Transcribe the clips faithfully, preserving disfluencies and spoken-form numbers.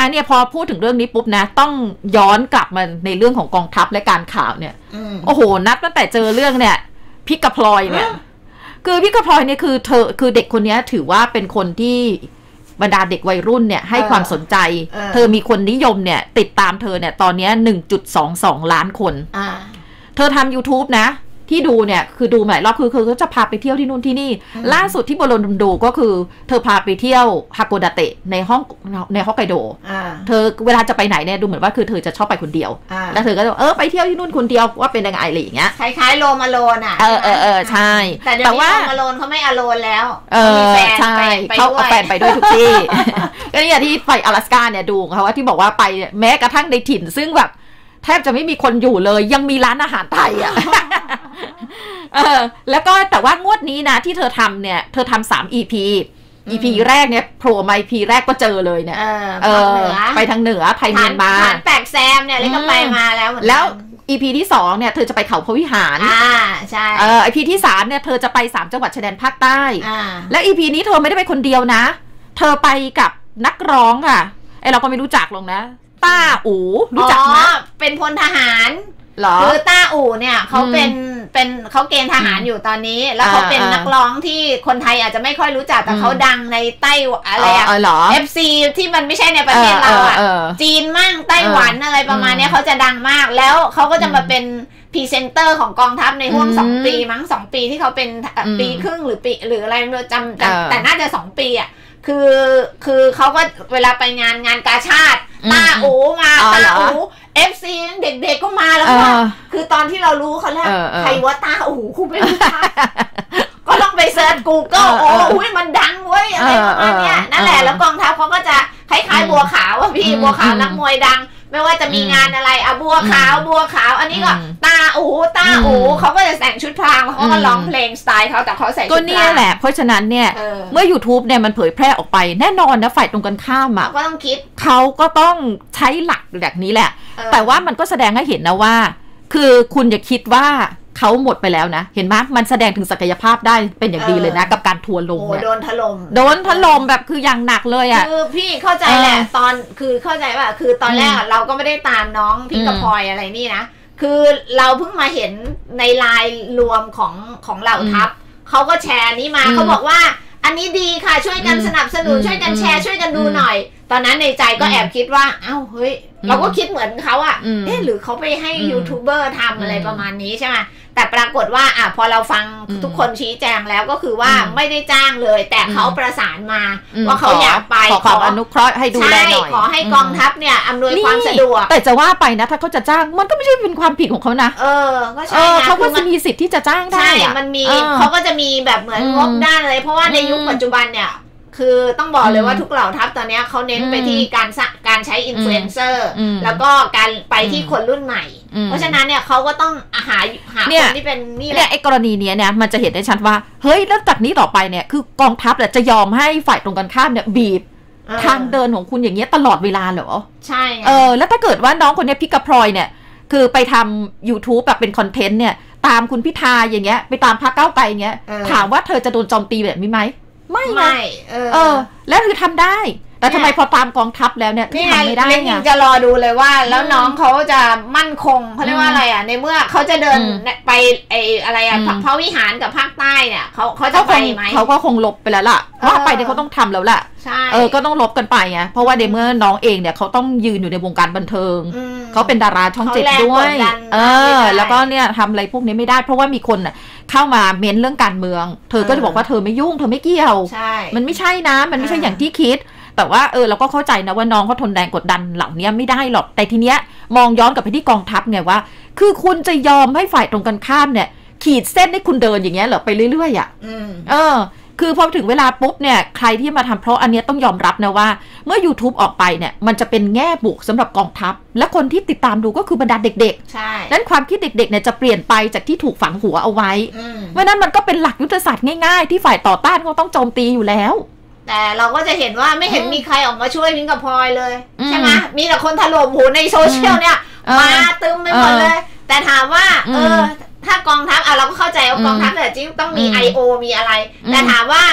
นะเนี่ยพอพูดถึงเรื่องนี้ปุ๊บนะต้องย้อนกลับมาในเรื่องของกองทัพและการข่าวเนี่ยโอ้โหนับตั้งแต่เจอเรื่องเนี่ยพี่กระพลอยเนี่ยคือพี่กระพลอยเนี่ยคือเธอคือเด็กคนนี้ถือว่าเป็นคนที่บรรดาเด็กวัยรุ่นเนี่ยให้ความสนใจเธอมีคนนิยมเนี่ยติดตามเธอเนี่ยตอนนี้ หนึ่งจุดสองสอง ล้านคนเธอทำ YouTube นะที่ดูเนี่ยคือดูหลายรอบคือคือเขาจะพาไปเที่ยวที่นู่นที่นี่ล่าสุดที่โบโลนดูก็คือเธอพาไปเที่ยวฮาโกดาเตะในห้องในฮอกไกโดเธอเวลาจะไปไหนเนี่ยดูเหมือนว่าคือเธอจะชอบไปคนเดียวแล้วเธอก็เออไปเที่ยวที่นู่นคนเดียวว่าเป็นยังไงอะไรอย่างเงี้ยคล้ายๆโลมาโลนอ่ะเออเออเออใช่แต่เดี๋ยวนี้โลมาโลนเขาไม่อโลนแล้วมีแฟนใช่เขาเอาแฟนไปด้วยทุกที่ก็นี่ที่ไป阿拉斯加เนี่ยดูเขาว่าที่บอกว่าไปแม้กระทั่งในถิ่นซึ่งแบบแทบจะไม่มีคนอยู่เลยยังมีร้านอาหารไทยอ่ะเออแล้วก็แต่ว่างวดนี้นะที่เธอทำเนี่ยเธอทำสาม อี พี อี พี แรกเนี่ยโผล่มา อี พี แรกก็เจอเลยเนี่ยเออไปทางเหนือไทยเมียนมาฐานแตกแซมเนี่ยเลยก็ไปมาแล้วแล้ว อี พี ที่สองเนี่ยเธอจะไปเขาพระวิหารอ่าใช่เออ อี พี ที่สามเนี่ยเธอจะไปสามจังหวัดชายแดนภาคใต้แล้ว อี พี นี้เธอไม่ได้ไปคนเดียวนะเธอไปกับนักร้องค่ะไอเราก็ไม่รู้จักลงนะต้าอู๋รู้จักไหมเป็นพลทหารคือต้าอู่เนี่ยเขาเป็นเป็นเขาเกณฑ์ทหารอยู่ตอนนี้แล้วเขาเป็นนักร้องที่คนไทยอาจจะไม่ค่อยรู้จักแต่เขาดังในไต้อะไรอะ เอฟ ซี ที่มันไม่ใช่ในประเทศเราอะจีนมั่งไต้หวันอะไรประมาณนี้เขาจะดังมากแล้วเขาก็จะมาเป็นพรีเซนเตอร์ของกองทัพในห่วงสองปีมั้งสองปีที่เขาเป็นปีครึ่งหรือปีหรืออะไรไม่รู้จำแต่น่าจะสองปีอะคือคือเขาก็เวลาไปงานงานกาชาติต้าอู๋มาต้าอู๋เอฟซีเด็กๆก็มาแล้วว่าคือตอนที่เรารู้เขาแล้วใครว่าต้าอู๋คุณไม่รู้จักก็ต้องไปเซิร์ช Google โอ้ยมันดังเว้ยอะไรประมาณนี้นั่นแหละแล้วกองทัพเขาก็จะคล้ายๆบัวขาวว่าพี่บัวขาวนักมวยดังไม่ว่าจะมีงานอะไรอะบัวขาวบัวขาวอันนี้ก็ตาอูตาอูเขาก็จะแต่งชุดพรางเขาก็ร้องเพลงสไตล์เขาแต่เขาใส่ชุดพรางก็นี่แหละเพราะฉะนั้นเนี่ยเมื่อ YouTube เนี่ยมันเผยแพร่ออกไปแน่นอนนะฝ่ายตรงกันข้ามอ่ะก็ต้องคิดเขาก็ต้องใช้หลักแบบนี้แหละแต่ว่ามันก็แสดงให้เห็นนะว่าคือคุณอย่าคิดว่าเขาหมดไปแล้วนะเห็นไหมมันแสดงถึงศักยภาพได้เป็นอย่างดีเลยนะกับการทัวร์ลงเนี่ยโดนถล่มโดนถล่มแบบคืออย่างหนักเลยอ่ะคือพี่เข้าใจแหละตอนคือเข้าใจว่าคือตอนแรกเราก็ไม่ได้ตามน้องพี่กระพลอยอะไรนี่นะคือเราเพิ่งมาเห็นในไลน์รวมของของเหล่าทัพเขาก็แชร์นี้มาเขาบอกว่าอันนี้ดีค่ะช่วยกันสนับสนุนช่วยกันแชร์ช่วยกันดูหน่อยตอนนั้นในใจก็แอบคิดว่าอ้าวเฮ้ยเราก็คิดเหมือนเขาอ่ะเอ๊ะหรือเขาไปให้ยูทูบเบอร์ทำอะไรประมาณนี้ใช่ไหมแต่ปรากฏว่าอ่ะพอเราฟังทุกคนชี้แจงแล้วก็คือว่าไม่ได้จ้างเลยแต่เขาประสานมาว่าเขาอยากไปขอความอนุเคราะห์ให้ดูแลหน่อยขอให้กองทัพเนี่ยอำนวยความสะดวกแต่จะว่าไปนะถ้าเขาจะจ้างมันก็ไม่ใช่เป็นความผิดของเขานะเออก็ใช่นะเขาก็จะมีสิทธิ์ที่จะจ้างได้ใช่มันมีเขาก็จะมีแบบเหมือนงบด้านอะไรเพราะว่าในยุคปัจจุบันเนี่ยคือต้องบอกเลยว่าทุกเหล่าทัพตอนนี้เขาเน้นไปที่การการใช้อินฟลูเอนเซอร์แล้วก็การไปที่คนรุ่นใหม่เพราะฉะนั้นเนี่ยเขาก็ต้องหาหาคนที่เป็นนี่แหละไอ้กรณีนี้เนี่ยมันจะเห็นได้ชัดว่าเฮ้ยแล้วจากนี้ต่อไปเนี่ยคือกองทัพจะยอมให้ฝ่ายตรงกันข้ามเนี่ยบีบทางเดินของคุณอย่างเงี้ยตลอดเวลาเหรอใช่เออแล้วถ้าเกิดว่าน้องคนนี้พี่กระพลอยเนี่ยคือไปทำ YouTube แบบเป็นคอนเทนต์เนี่ยตามคุณพิธาอย่างเงี้ยไปตามพรรคก้าวไกลอย่างเงี้ยถามว่าเธอจะโดนโจมตีแบบนี้ไหมไม่ไม่เออเออแล้วคือทำได้แต่ทำไมพอตามกองทัพแล้วเนี่ยทำไม่ได้ไงจะรอดูเลยว่าแล้วน้องเขาจะมั่นคงเขาเรียกว่าอะไรอ่ะในเมื่อเขาจะเดินไปไอ้อะไรอ่ะพระวิหารกับภาคใต้เนี่ยเขาเขาจะไปไหมเขาก็คงลบไปแล้วล่ะว่าไปเนี่ยเขาต้องทำแล้วแหละเออก็ต้องลบกันไปไงเพราะว่าในเมื่อน้องเองเนี่ยเขาต้องยืนอยู่ในวงการบันเทิงเขาเป็นดาราช่องเจ็ดด้วยเออแล้วก็เนี่ยทำอะไรพวกนี้ไม่ได้เพราะว่ามีคนเข้ามาเม้นเรื่องการเมืองเธอก็จะบอกว่าเธอไม่ยุ่งเธอไม่เกี่ยวมันไม่ใช่นะมันไม่ใช่อย่างที่คิดแต่ว่าเออเราก็เข้าใจนะว่าน้องเขาทนแรงกดดันเหล่านี้ไม่ได้หรอกแต่ทีเนี้ยมองย้อนกลับไปที่กองทัพไงว่าคือคุณจะยอมให้ฝ่ายตรงกันข้ามเนี่ยขีดเส้นให้คุณเดินอย่างเงี้ยเหรอไปเรื่อยๆอ่ะเออคือพอถึงเวลาปุ๊บเนี่ยใครที่มาทำเพราะอันนี้ต้องยอมรับนะว่าเมื่อ YouTube ออกไปเนี่ยมันจะเป็นแง่บวกสำหรับกองทัพและคนที่ติดตามดูก็คือบรรดาเด็กๆใช่นั้นความคิดเด็กๆเนี่ยจะเปลี่ยนไปจากที่ถูกฝังหัวเอาไว้เพราะนั้นมันก็เป็นหลักยุทธศาสตร์ง่ายๆที่ฝ่ายต่อต้านเขาต้องโจมตีอยู่แล้วแต่เราก็จะเห็นว่าไม่เห็นมีใครออกมาช่วยพิงกับพลอยเลยใช่ไหมมีแต่คนถล่มหูในโซเชียลเนี่ยมาตึมไปหมดเลยแต่ถามว่าเออถ้ากองทัพอ่ะเราก็เข้าใจว่ากองทัพแต่จริงต้องมี ไอ โอ มีอะไรแต่ถามว่า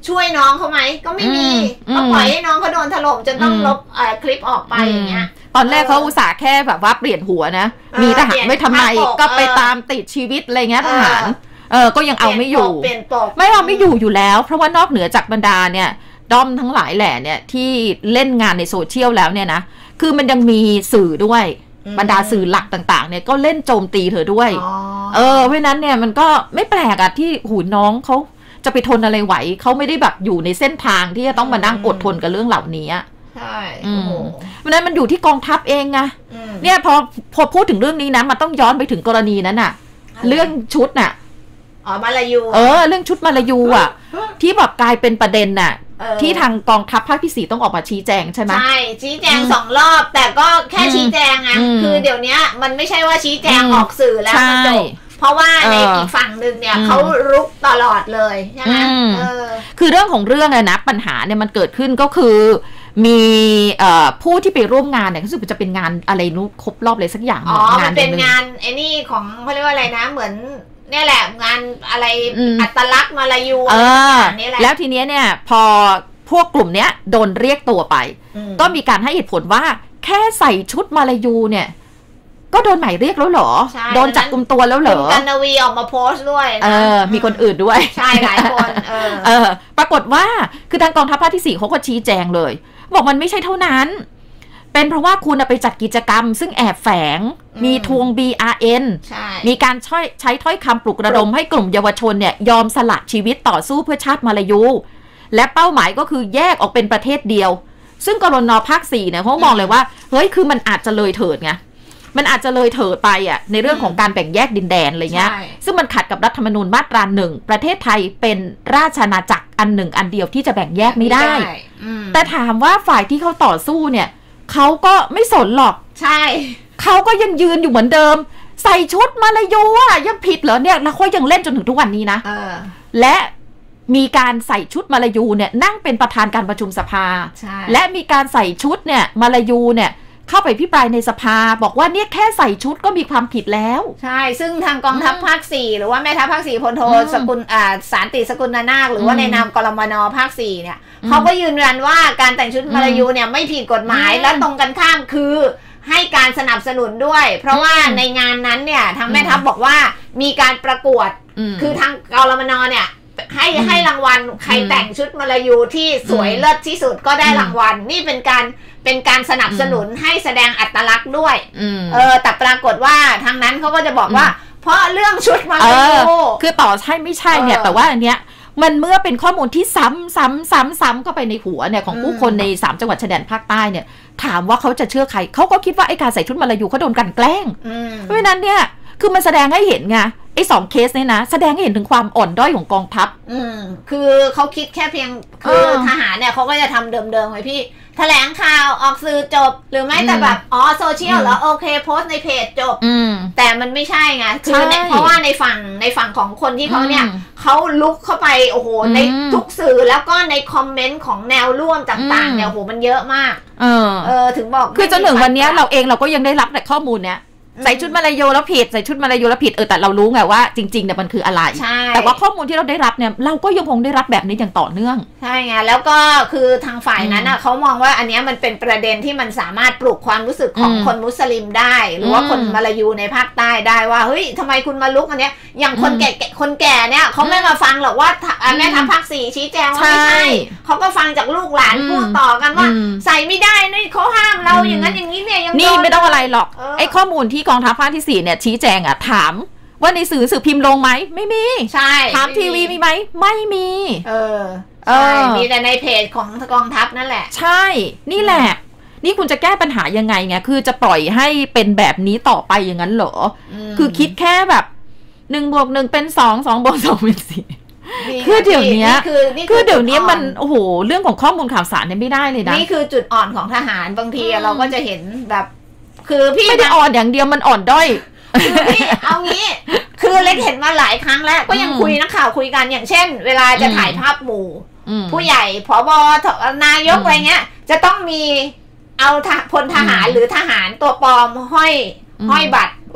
ช่วยน้องเขาไหมก็ไม่มีก็ปล่อยให้น้องเขาโดนถล่มจนต้องลบคลิปออกไปอย่างเงี้ยตอนแรกเขาอุตส่าห์แค่แบบว่าเปลี่ยนหัวนะมีทหารไม่ทำไมก็ไปตามติดชีวิตอะไรเงี้ยทหารเออก็ยังเอาไม่อยู่ไม่เอาไม่อยู่อยู่แล้วเพราะว่านอกเหนือจากบรรดาเนี่ยด้อมทั้งหลายแหล่เนี่ยที่เล่นงานในโซเชียลแล้วเนี่ยนะคือมันยังมีสื่อด้วยบรรดาสื่อหลักต่างๆเนี่ยก็เล่นโจมตีเธอด้วยเออเพราะนั้นเนี่ยมันก็ไม่แปลกอะที่หูน้องเขาจะไปทนอะไรไหวเขาไม่ได้แบบอยู่ในเส้นทางที่จะต้องมานั่งอดทนกับเรื่องเหล่านี้ใช่เพราะนั้นมันอยู่ที่กองทัพเองไงเนี่ยพอพอพูดถึงเรื่องนี้นะมันต้องย้อนไปถึงกรณีนั้นน่ะเรื่องชุดน่ะอ๋อมาลายูเออเรื่องชุดมาลายูอ่ะที่แบบกลายเป็นประเด็นน่ะที่ทางกองทัพภาคที่สี่ต้องออกมาชี้แจงใช่ไหมใช่ชี้แจงสองรอบแต่ก็แค่ชี้แจงไงคือเดี๋ยวนี้มันไม่ใช่ว่าชี้แจงออกสื่อแล้วมันจบเพราะว่าในอีกฝั่งหนึ่งเนี่ยเขารุกตลอดเลยใช่ไหมคือเรื่องของเรื่องอะนะปัญหาเนี่ยมันเกิดขึ้นก็คือมีผู้ที่ไปร่วมงานเนี่ยรู้สึกจะเป็นงานอะไรนู้ครบรอบเลยสักอย่างอ๋อมันเป็นงานไอ้นี่ของเขาเรียกว่าอะไรนะเหมือนนี่แหละงานอะไรอัตลักษณ์มาลายูอะไรนี่แหละแล้วทีนี้เนี่ยพอพวกกลุ่มเนี้ยโดนเรียกตัวไปก็มีการให้เหตุผลว่าแค่ใส่ชุดมาลายูเนี่ยก็โดนหมายเรียกแล้วเหรอโดนจับกุมตัวแล้วเหรอกันนวีออกมาโพสต์ด้วยเออมีคนอื่นด้วยใช่หลายคนเออเออปรากฏว่าคือทางกองทัพภาคที่สี่เขาก็ชี้แจงเลยบอกมันไม่ใช่เท่านั้นเป็นเพราะว่าคุณไปจัดกิจกรรมซึ่งแอบแฝงมีทวง บี อาร์ เอ็น มีการใช้ใช้ถ้อยคำปลุกระดมให้กลุ่มเยาวชนเนี่ยยอมสละชีวิตต่อสู้เพื่อชาติมาลายูและเป้าหมายก็คือแยกออกเป็นประเทศเดียวซึ่งกรน.ภาคสี่เนี่ยเขามองเลยว่าเฮ้ยคือมันอาจจะเลยเถิดไงมันอาจจะเลยเถิดไปอ่ะในเรื่องของการแบ่งแยกดินแดนอะไรเงี้ยซึ่งมันขัดกับรัฐธรรมนูญมาตราหนึ่งประเทศไทยเป็นราชอาณาจักรอันหนึ่งอันเดียวที่จะแบ่งแยกไม่ได้แต่ถามว่าฝ่ายที่เขาต่อสู้เนี่ยเขาก็ไม่สนหรอกใช่เขาก็ยังยืนอยู่เหมือนเดิมใส่ชุดมาลายูอ่ะยังผิดเหรอเนี่ยแล้วเขายังเล่นจนถึงทุกวันนี้นะและมีการใส่ชุดมาลายูเนี่ยนั่งเป็นประธานการประชุมสภาและมีการใส่ชุดเนี่ยมาลายูเนี่ยเข้าไปพิปรายในสภาบอกว่าเนี่ยแค่ใส่ชุดก็มีความผิดแล้วใช่ซึ่งทางกองทัพภาคสี่หรือว่าแม่ทัพภาคสี่พลโทสกุลอ่าสารติสกุลนาคหรือว่าในนามกรมน.ภาคสี่เนี่ยเขาก็ยืนยันว่าการแต่งชุดมาลายูเนี่ยไม่ผิดกฎหมายและตรงกันข้ามคือให้การสนับสนุนด้วยเพราะว่าในงานนั้นเนี่ยทางแม่ทัพบอกว่ามีการประกวดคือทางกรมน.เนี่ยให้ให้รางวัลใครแต่งชุดมาลายูที่สวยเลิศที่สุดก็ได้รางวัลนี่เป็นการเป็นการสนับสนุนให้แสดงอัตลักษณ์ด้วยเออแต่ปรากฏว่าทางนั้นเขาก็จะบอกว่าเพราะเรื่องชุดมาลายูคือต่อใช่ไม่ใช่เนี่ยแต่ว่าอันเนี้ยมันเมื่อเป็นข้อมูลที่ซ้ำซ้ำซ้ำซ้ำเข้าไปในหัวเนี่ยของผู้คนในสามจังหวัดชายแดนภาคใต้เนี่ยถามว่าเขาจะเชื่อใครเขาก็คิดว่าไอ้การใส่ชุดมาลายูเขาโดนกันแกล้งเพราะฉะนั้นเนี่ยคือมันแสดงให้เห็นไงไอ้สองเคสเนี่ยนะแสดงให้เห็นถึงความอ่อนด้อยของกองทัพอืมคือเขาคิดแค่เพียงคือทหารเนี่ยเขาก็จะทำเดิมๆไว้พี่แถลงข่าวออกสื่อจบหรือไม่แต่แบบอ๋อโซเชียลแล้วโอเคโพสในเพจจบแต่มันไม่ใช่ไงคือเพราะว่าในฝั่งในฝั่งของคนที่เขาเนี่ยเขาลุกเข้าไปโอ้โหในทุกสื่อแล้วก็ในคอมเมนต์ของแนวร่วมต่างๆเนี่ยโอ้โหมันเยอะมากเออเออถึงบอกคือจนถึงวันนี้เราเองเราก็ยังได้รับแต่ข้อมูลเนี้ยใส่ชุดมาลายูแล้วผิดใส่ชุดมาลายูแล้วผิดเออแต่เรารู้ไงว่าจริงๆเนี่ยมันคืออะไรแต่ว่าข้อมูลที่เราได้รับเนี่ยเราก็ยังคงได้รับแบบนี้อย่างต่อเนื่องใช่ไงแล้วก็คือทางฝ่ายนั้นอ่ะเขามองว่าอันนี้มันเป็นประเด็นที่มันสามารถปลุกความรู้สึกของคนมุสลิมได้หรือว่าคนมาลายูในภาคใต้ได้ว่าเฮ้ยทำไมคุณมาลุกอันเนี้ยอย่างคนแก่คนแก่เนี่ยเขาไม่มาฟังหรอกว่าแม่ทัพภาคสี่ชี้แจงว่าไม่ใช่เขาก็ฟังจากลูกหลานพูดต่อกันว่าใส่ไม่ได้นี่เขาห้ามเราอย่างนั้นอย่างนี้เนี่ยยังนี่ไม่ต้องอะไรหรอกไอ้ข้อมูลที่กองทัพภาคที่สี่เนี่ยชี้แจงอ่ะถามว่าในสื่อสื่อพิมพ์ลงไหมไม่มีใช่ถามทีวีมีไหมไม่มีเออใช่มีแต่ในเพจของกองทัพนั่นแหละใช่นี่แหละนี่คุณจะแก้ปัญหายังไงไงคือจะปล่อยให้เป็นแบบนี้ต่อไปอย่างนั้นเหรอคือคิดแค่แบบหนึ่งบวกหนึ่งเป็นสองสองบวกสองเป็นสี่คือเดี๋ยวนี้คือเดี๋ยวนี้มันโอ้โหเรื่องของข้อมูลข่าวสารเนี่ยไม่ได้เลยนะนี่คือจุดอ่อนของทหารบางทีเราก็จะเห็นแบบคือพี่ไม่ได้อ่อนอย่างเดียวมันอ่อนด้อยคือพี่เอางี้คือเล็กเห็นมาหลายครั้งแล้วก็ยังคุยนักข่าวคุยกันอย่างเช่นเวลาจะถ่ายภาพหมู่ผู้ใหญ่ผบ.นายกอะไรเงี้ยจะต้องมีเอาพลทหารหรือทหารตัวปลอมห้อยห้อยบัตร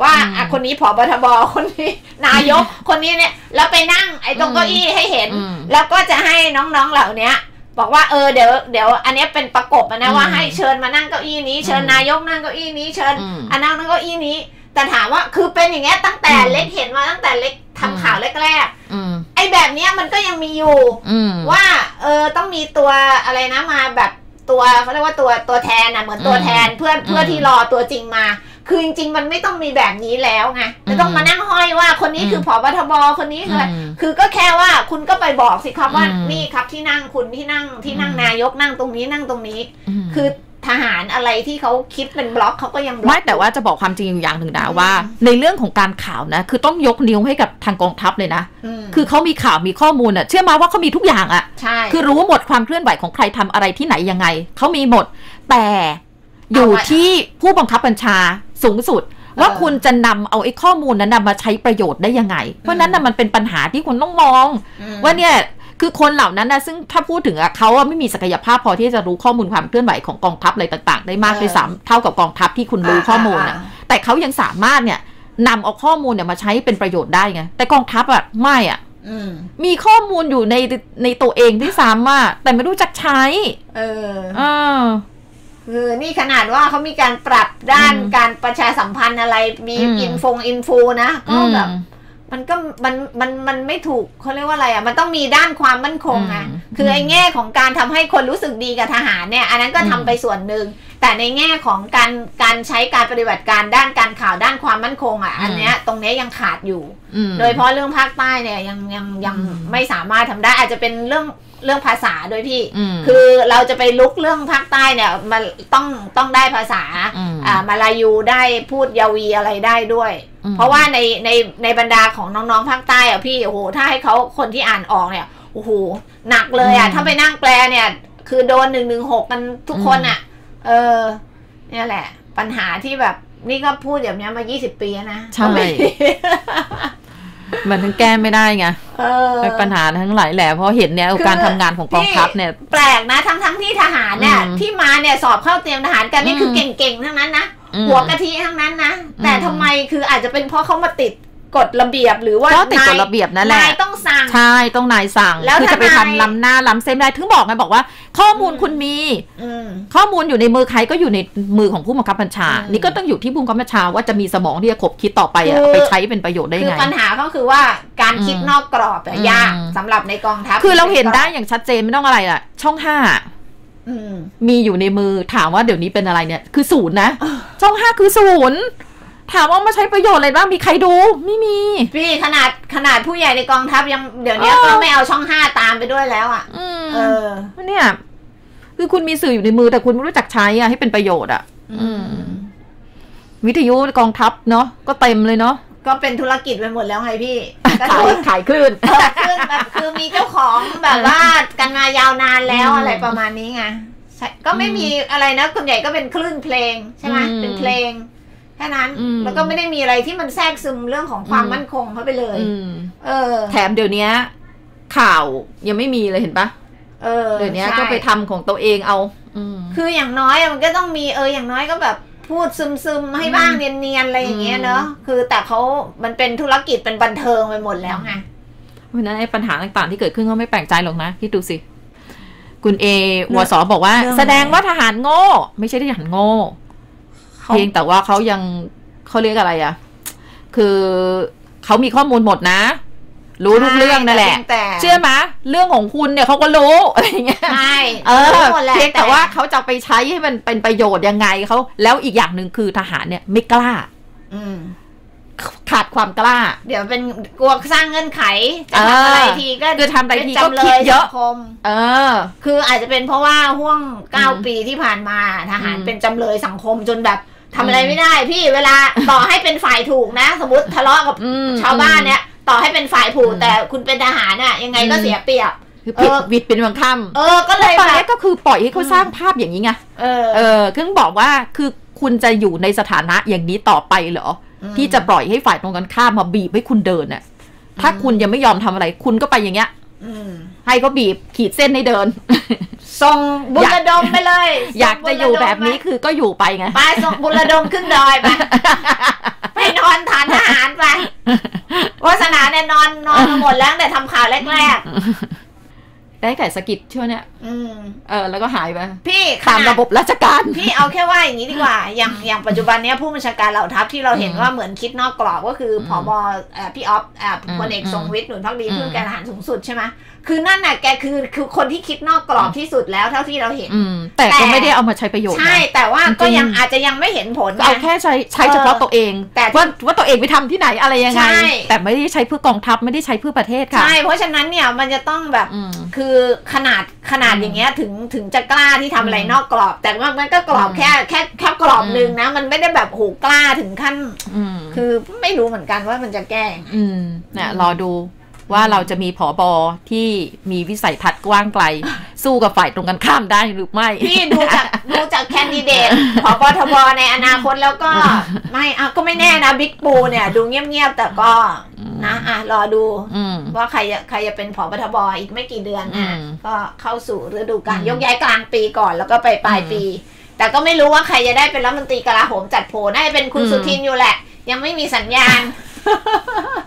ว่าอ่ะคนนี้ผบทบคนนี้นายกคนนี้เนี่ยแล้วไปนั่งไอ้ตรงเก้าอี้ให้เห็นแล้วก็จะให้น้องๆเหล่านี้บอกว่าเออเดี๋ยวเดี๋ยวอันนี้เป็นประกบนะว่าให้เชิญมานั่งเก้าอี้นี้เชิญนายกนั่งเก้าอี้นี้เชิญอันนั่งนั่งเก้าอี้นี้แต่ถามว่าคือเป็นอย่างเงี้ยตั้งแต่เล็กเห็นมาตั้งแต่เล็กทำข่าวแรกๆไอ้แบบเนี้ยมันก็ยังมีอยู่ว่าเออต้องมีตัวอะไรนะมาแบบตัวเขาเรียกว่าตัวตัวแทนนะเหมือนตัวแทนเพื่อเพื่อที่รอตัวจริงมาคือจริงๆมันไม่ต้องมีแบบนี้แล้วไงจะต้องมานั่งห้อยว่าคนนี้คือผบทบคนนี้คือคือก็แค่ว่าคุณก็ไปบอกสิครับว่านี่ครับที่นั่งคุณที่นั่งที่นั่งนายกนั่งตรงนี้นั่งตรงนี้คือทหารอะไรที่เขาคิดเป็นบล็อกเขาก็ยังบล็อกไม่แต่ว่าจะบอกความจริงอยู่อย่างหนึ่งนะว่าในเรื่องของการข่าวนะคือต้องยกนิ้วให้กับทางกองทัพเลยนะคือเขามีข่าวมีข้อมูลอ่ะเชื่อมาว่าเขามีทุกอย่างอ่ะใช่คือรู้หมดความเคลื่อนไหวของใครทำอะไรที่ไหนยังไงเขามีหมดแต่อยู่ที่ผู้บังคับบัญชาสูงสุดว่าคุณจะนำเอาไอ้ข้อมูลนั้นมาใช้ประโยชน์ได้ยังไงเพราะนั้นน่ะมันเป็นปัญหาที่คุณต้องมองว่าเนี่ยคือคนเหล่านั้นนะซึ่งถ้าพูดถึงอะเขาไม่มีศักยภาพพอที่จะรู้ข้อมูลความเคลื่อนไหวของกองทัพอะไรต่างๆได้มากด้วยซ้ำเท่ากับกองทัพที่คุณรู้ข้อมูลอะแต่เขายังสามารถเนี่ยนำเอาข้อมูลเนี่ยมาใช้เป็นประโยชน์ได้ไงแต่กองทัพอะไม่อะมีข้อมูลอยู่ในในตัวเองที่ซ้ำอะแต่ไม่รู้จักใช้เออเออคือนี่ขนาดว่าเขามีการปรับด้านการประชาสัมพันธ์อะไรมีอินฟงอินฟูนะก็แบบมันก็มันมันมันไม่ถูกเขาเรียกว่าอะไรอ่ะมันต้องมีด้านความมั่นคงไงคือไอ้แง่ของการทำให้คนรู้สึกดีกับทหารเนี่ยอันนั้นก็ทำไปส่วนหนึ่งแต่ในแง่ของการการใช้การปฏิบัติการด้านการข่าวด้านความมั่นคงอ่ะอันเนี้ยตรงนี้ยังขาดอยู่โดยเฉพาะเรื่องภาคใต้เนี่ยยังยังยังไม่สามารถทำได้อาจจะเป็นเรื่องเรื่องภาษาด้วยพี่คือเราจะไปลุกเรื่องภาคใต้เนี่ยมันต้องต้องได้ภาษาอ่ามาลายูได้พูดยาวีอะไรได้ด้วยเพราะว่าในในในบรรดาของน้องๆภาคใต้อ่ะพี่โอ้โหถ้าให้เขาคนที่อ่านออกเนี่ยโอ้โหหนักเลยอ่ะถ้าไปนั่งแปลเนี่ยคือโดนหนึ่งหนึ่งหกกันทุกคนอ่ะเออเนี่ยแหละปัญหาที่แบบนี่ก็พูดแบบนี้มายี่สิบปีนะใช่มันทั้งแก้ไม่ได้ไงเป็นปัญหาทั้งหลายแหละเพราะเห็นเนี่ยการทำงานของกองทัพเนี่ยแปลกนะทั้งทั้งที่ทหารเนี่ยที่มาเนี่ยสอบเข้าเตรียมทหารกันนี่คือเก่งๆทั้งนั้นนะหัวกะทิทั้งนั้นนะแต่ทำไมคืออาจจะเป็นเพราะเขามาติดกฎระเบียบหรือว่าก็ติดกฎระเบียบนั่นแหละนายต้องสั่งใช่ต้องนายสั่งคือจะไปทำล้ำหน้าล้ำเส้นได้ถึงบอกไงบอกว่าข้อมูลคุณมีข้อมูลอยู่ในมือใครก็อยู่ในมือของผู้บังคับบัญชานี่ก็ต้องอยู่ที่ผู้บังคับบัญชาว่าจะมีสมองที่จะขบคิดต่อไปไปใช้เป็นประโยชน์ได้ไงคือปัญหาก็คือว่าการคิดนอกกรอบยากสำหรับในกองทัพคือเราเห็นได้อย่างชัดเจนไม่ต้องอะไรล่ะช่องห้ามีอยู่ในมือถามว่าเดี๋ยวนี้เป็นอะไรเนี่ยคือศูนย์นะช่องห้าคือศูนย์ถามว่ามาใช้ประโยชน์อะไรบ้างมีใครดูไม่มีพี่ขนาดขนาดผู้ใหญ่ในกองทัพยังเดี๋ยวนี้ก็ไม่เอาช่องห้าตามไปด้วยแล้วอ่ะเออเนี่ยคือคุณมีสื่ออยู่ในมือแต่คุณไม่รู้จักใช้อ่ะให้เป็นประโยชน์อ่ะวิทยุกองทัพเนาะก็เต็มเลยเนาะก็เป็นธุรกิจไปหมดแล้วไงพี่ขายขายคลื่นคลื่นแบบคือมีเจ้าของแบบว่ากันมายาวนานแล้วอะไรประมาณนี้ไงก็ไม่มีอะไรนะส่วนใหญ่ก็เป็นคลื่นเพลงใช่ไหมเป็นเพลงแค่นั้นแล้วก็ไม่ได้มีอะไรที่มันแทรกซึมเรื่องของความมั่นคงเข้าไปเลยเออแถมเดี๋ยวนี้ข่าวยังไม่มีเลยเห็นปะเออเดี๋ยวนี้ก็ไปทำของตัวเองเอาคืออย่างน้อยมันก็ต้องมีเอออย่างน้อยก็แบบพูดซึมๆให้บ้างเนียนๆอะไรอย่างเงี้ยเนอะคือแต่เขามันเป็นธุรกิจเป็นบันเทิงไปหมดแล้วไงเพราะนั้นไอ้ปัญหาต่างๆที่เกิดขึ้นก็ไม่แปลกใจหรอกนะคิดดูสิคุณเอวสบอกว่าแสดงว่าทหารโง่ไม่ใช่ทหารโง่เพียงแต่ว่าเขายังเขาเรียกอะไรอ่ะคือเขามีข้อมูลหมดนะรู้ทุกเรื่องนั่นแหละเชื่อไหมเรื่องของคุณเนี่ยเขาก็รู้อะไรเงี้ยใช่เออเพียงแต่ว่าเขาจะไปใช้ให้มันเป็นประโยชน์ยังไงเขาแล้วอีกอย่างหนึ่งคือทหารเนี่ยไม่กล้าขาดความกล้าเดี๋ยวเป็นกลัวสร้างเงื่อนไขจะทำอะไรทีก็คือทำอะไรทีก็คิดเยอะเออคืออาจจะเป็นเพราะว่าห่วงเก้าปีที่ผ่านมาทหารเป็นจำเลยสังคมจนแบบทำอะไรไม่ได้พี่เวลาต่อให้เป็นฝ่ายถูกนะสมมติทะเลาะกับชาวบ้านเนี่ยต่อให้เป็นฝ่ายถูกแต่คุณเป็นทหารน่ะยังไงก็เสียเปรียบคือผิดวิดเป็นบางคำเออก็เลยแบบก็คือปล่อยให้เขาสร้างภาพอย่างนี้ไงเออเออคือบอกว่าคือคุณจะอยู่ในสถานะอย่างนี้ต่อไปเหรอที่จะปล่อยให้ฝ่ายตรงกันข้ามมาบีบให้คุณเดินน่ะถ้าคุณยังไม่ยอมทำอะไรคุณก็ไปอย่างเงี้ยให้เขาบีบขีดเส้นให้เดินส่งบุญระดมไปเลยอยากจะอยู่แบบนี้คือก็อยู่ไปไงไปส่งบุญระดมขึ้นดอยไปไปนนอนทานอาหารไปวาสนาเนี่ยนอนนอนหมดแล้วแต่ทำข่าวแรกๆได้ไก่สกิดช่วงเนี้ยเออแล้วก็หายไปพี่ตามระบบราชการพี่เอาแค่ว่าอย่างนี้ดีกว่าอย่างอย่างปัจจุบันเนี้ยผู้บัญชาการเหล่าทัพที่เราเห็นว่าเหมือนคิดนอกกรอบก็คือผบพี่ออฟพลเอกทรงวิทย์หนุนภักดีผู้การทหารสูงสุดใช่ไหมคือนั่นน่ะแกคือคือคนที่คิดนอกกรอบที่สุดแล้วเท่าที่เราเห็นแต่ก็ไม่ได้เอามาใช้ประโยชน์ใช่แต่ว่าก็ยังอาจจะยังไม่เห็นผลเอาแค่ใช้ใช้เฉพาะตัวเองแต่ว่าว่าตัวเองไปทำที่ไหนอะไรยังไงแต่ไม่ได้ใช้เพื่อกองทัพไม่ได้ใช้เพื่อประเทศค่ะใช่เพราะฉะนั้นเนี่ยมันจะต้องแบบคือขนาดขนาดอย่างเงี้ยถึงถึงจะกล้าที่ทำอะไรนอกกรอบแต่ว่ามันก็กรอบแค่แค่แค่กรอบนึงนะมันไม่ได้แบบโหกล้าถึงขั้นคือไม่รู้เหมือนกันว่ามันจะแก้อืมเนี่ยรอดูว่าเราจะมีผบที่มีวิสัยทัศน์กว้างไกลสู้กับฝ่ายตรงกันข้ามได้หรือไม่พี่ดูจากดูจากแคนดิเดตผบทบในอนาคตแล้วก็ไม่อ่ะก็ไม่แน่นะบิ๊กปูเนี่ยดูเงียบๆแต่ก็นะอ่ะรอดูว่าใครใครจะเป็นผบทบอีกไม่กี่เดือนนะก็เข้าสู่ฤดูกาลยกย้ายกลางปีก่อนแล้วก็ไปปลายปีแต่ก็ไม่รู้ว่าใครจะได้เป็นรัฐมนตรีกลาโหมจัดโผน่าจะเป็นคุณสุทินอยู่แหละยังไม่มีสัญญาณ